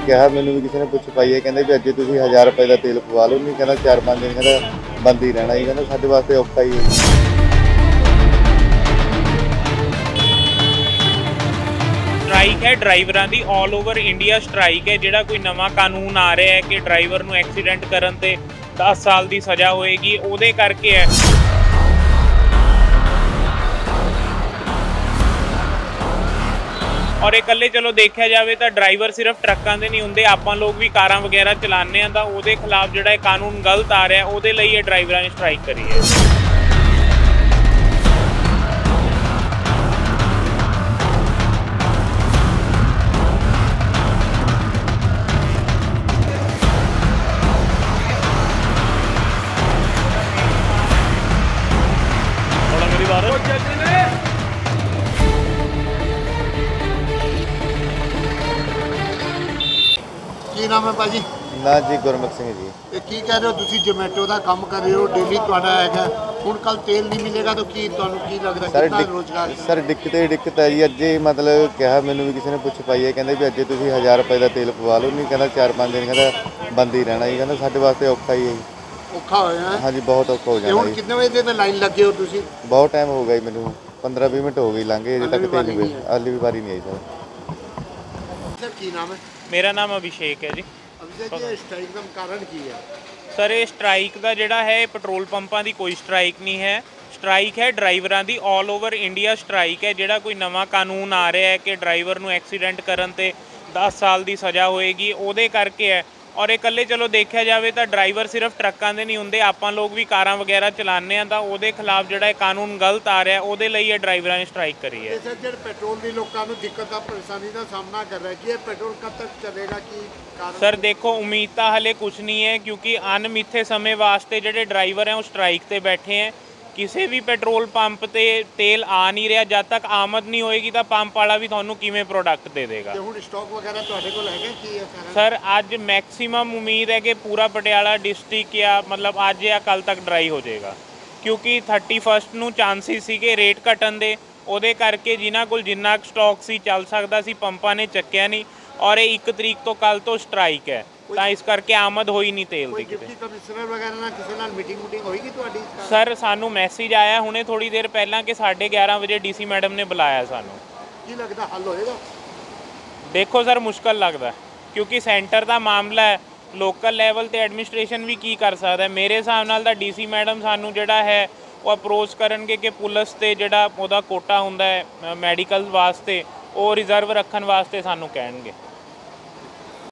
ਕਿਹਾ ਮੈਨੂੰ ਵੀ ਕਿਸੇ ਨੇ ਪੁੱਛ ਪਾਈ ਹੈ, ਕਹਿੰਦੇ ਵੀ ਅੱਜ ਤੁਸੀਂ 1000 ਰੁਪਏ ਦਾ ਤੇਲ ਪਵਾ ਲਓ। ਨਹੀਂ ਕਹਿੰਦਾ 4-5 ਦਿਨ ਕਹਿੰਦਾ ਬੰਦ ਹੀ ਰਹਿਣਾ ਜੀ, ਕਹਿੰਦਾ ਸਾਡੇ ਵਾਸਤੇ ਔਖਾ ਹੀ ਹੈ। ਸਟ੍ਰਾਈਕ ਹੈ ਡਰਾਈਵਰਾਂ ਦੀ ਆਲ ਓਵਰ ਇੰਡੀਆ ਸਟ੍ਰਾਈਕ ਹੈ। ਜਿਹੜਾ ਕੋਈ ਨਵਾਂ ਕਾਨੂੰਨ ਆ ਰਿਹਾ ਹੈ ਕਿ ਡਰਾਈਵਰ ਨੂੰ ਐਕਸੀਡੈਂਟ ਕਰਨ ਤੇ 10 ਸਾਲ ਦੀ ਸਜ਼ਾ ਹੋਏਗੀ, ਉਹਦੇ ਕਰਕੇ ਹੈ। और इकल्ले चलो देखा जाए तो ड्राइवर सिर्फ ट्रकों के नहीं होंगे, आपां लोग भी कारां वगैरह चलाने तो वो खिलाफ जो कानून गलत आ रहा है वो लिए ड्राइवर ने स्ट्राइक करी है। ਕੀ ਨਾਮ ਹੈ ਭਾਜੀ? ਨਾ ਜੀ ਗੁਰਮੁਖ ਸਿੰਘ ਜੀ। ਤੇ ਕੀ ਕਹਿ ਰਹੇ ਹੋ ਤੁਸੀਂ? ਜ਼ੋਮੈਟੋ ਦਾ ਕੰਮ ਕਰ ਰਹੇ ਹੋ, ਡੇਲੀ ਤੁਹਾਡਾ ਹੈਗਾ, ਹੁਣ ਕੱਲ ਤੇਲ ਨਹੀਂ ਮਿਲੇਗਾ ਤਾਂ ਕੀ ਤੁਹਾਨੂੰ ਕੀ ਲੱਗਦਾ ਕਿੰਨਾ ਰੋਜ਼ਗਾਰ? ਸਰ ਦਿੱਕਤ ਹੈ ਜੀ। ਅੱਜੇ ਮਤਲਬ ਕਿਹਾ ਮੈਨੂੰ ਵੀ ਕਿਸੇ ਨੇ ਪੁੱਛ ਪਾਈ ਹੈ, ਕਹਿੰਦੇ ਵੀ ਅੱਜ ਤੁਸੀਂ 1000 ਰੁਪਏ ਦਾ ਤੇਲ ਪਵਾ ਲਓ। ਨਹੀਂ ਕਹਿੰਦਾ 4-5 ਦਿਨ ਕਹਿੰਦਾ ਬੰਦ ਹੀ ਰਹਿਣਾ ਜੀ, ਕਹਿੰਦਾ ਸਾਡੇ ਵਾਸਤੇ ਔਖਾ ਹੀ ਹੈ ਜੀ। ਔਖਾ ਹੋਇਆ? ਹਾਂਜੀ ਬਹੁਤ ਔਖਾ ਹੋ ਜਾਣਾ। ਹੁਣ ਕਿੰਨੇ ਵਜੇ ਦੇ ਲਾਈਨ ਲੱਗੇ ਹੋ ਤੁਸੀਂ? ਬਹੁਤ ਟਾਈਮ ਹੋ ਗਿਆ ਜੀ, ਮੈਨੂੰ 15-20 ਮਿੰਟ ਹੋ ਗਏ ਲੰਘੇ, ਅਜੇ ਤੱਕ ਤੇਲ ਨਹੀਂ ਆਲੀ ਵੀ ਵਾਰੀ ਨਹੀਂ ਆਈ ਸਰ। ਕੀ ਨਾਮ ਹੈ? मेरा नाम अभिषेक है जी। ਅਭਿਸ਼ੇਕ ਜੀ, ਸਟ੍ਰਾਈਕ ਦਾ ਕਾਰਨ ਕੀ ਹੈ? सर ये स्ट्राइक का जोड़ा है पेट्रोल पंपों की कोई स्ट्राइक नहीं है, स्ट्राइक है ड्राइवरों की ऑल ओवर इंडिया स्ट्राइक है। जोड़ा कोई नवा कानून आ रहा है कि ड्राइवर को एक्सीडेंट करन ते 10 साल की सज़ा होएगी, वो करके है। और इकल्ले चलो देखा जाए तो ड्राइवर सिर्फ ट्रकों के नहीं होंगे, आपां लोग भी कारां वगैरह चलाने तो वो खिलाफ जो कानून गलत आ रहा है वो लिए ड्राइवर ने स्ट्राइक करी है। सर जो पेट्रोल की लोगों को दिक्कत परेशानी का सामना कर रहा है कि पेट्रोल कब तक चलेगा की कारण? सर देखो उम्मीद तो हले कुछ नहीं है, क्योंकि अनमिथे समय वास्ते जो ड्राइवर हैं वो स्ट्राइक पर बैठे हैं। किसी भी पेट्रोल पंप ते तेल आ नहीं रहा, जब तक आमद नहीं होएगी तो पंप वाला भी थानू किवें प्रोडक्ट दे देगा। स्टॉक वगैरह तुहाडे कोल हैगा की है? सर अज मैक्सीमम उम्मीद है कि पूरा पटियाला डिस्ट्रिक्ट या मतलब अज या कल तक ड्राई हो जाएगा, क्योंकि 31 ਨੂੰ ਚਾਂਸਿਸ ਸੀਗੇ ਰੇਟ ਘਟਣ ਦੇ, ਉਹਦੇ ਕਰਕੇ ਜਿਨ੍ਹਾਂ ਕੋਲ ਜਿੰਨਾ ਸਟਾਕ ਸੀ ਚੱਲ ਸਕਦਾ ਸੀ ਪੰਪਾਂ ਨੇ ਚੱਕਿਆ ਨਹੀਂ। ਔਰ ਇਹ 1 ਤਰੀਕ ਤੋਂ ਕੱਲ ਤੋਂ ਸਟ੍ਰਾਈਕ ਹੈ, ਤਾਂ ਇਸ ਕਰਕੇ ਆਮਦ ਹੋਈ ਨਹੀਂ ਤੇਲ ਦੀ ਕਿਤੇ। ਡਿਪਟੀ ਕਮਿਸ਼ਨਰ ਵਗੈਰਾ ਨਾਲ ਕਿਸੇ ਨਾਲ ਮੀਟਿੰਗ ਹੋਏਗੀ ਤੁਹਾਡੀ? ਸਰ ਸਾਨੂੰ ਮੈਸੇਜ ਆਇਆ ਹੁਣੇ ਥੋੜੀ ਦੇਰ ਪਹਿਲਾਂ ਕਿ 11:30 ਵਜੇ ਡੀਸੀ ਮੈਡਮ ਨੇ ਬੁਲਾਇਆ ਸਾਨੂੰ। ਕੀ ਲੱਗਦਾ ਹੱਲ ਹੋਏਗਾ? ਦੇਖੋ ਸਰ ਮੁਸ਼ਕਲ ਲੱਗਦਾ, ਕਿਉਂਕਿ ਸੈਂਟਰ ਦਾ ਮਾਮਲਾ ਹੈ, ਲੋਕਲ ਲੈਵਲ ਤੇ ਐਡਮਿਨਿਸਟ੍ਰੇਸ਼ਨ ਵੀ ਕੀ ਕਰ ਸਕਦਾ। ਮੇਰੇ ਹਿਸਾਬ ਨਾਲ ਤਾਂ ਡੀਸੀ ਮੈਡਮ ਸਾਨੂੰ ਜਿਹੜਾ ਹੈ ਉਹ ਅਪਰੋਚ ਕਰਨਗੇ ਕਿ ਪੁਲਿਸ ਤੇ ਜਿਹੜਾ ਉਹਦਾ ਕੋਟਾ ਹੁੰਦਾ ਹੈ ਮੈਡੀਕਲ ਵਾਸਤੇ ਉਹ ਰਿਜ਼ਰਵ ਰੱਖਣ ਵਾਸਤੇ ਸਾਨੂੰ ਕਹਿਣਗੇ।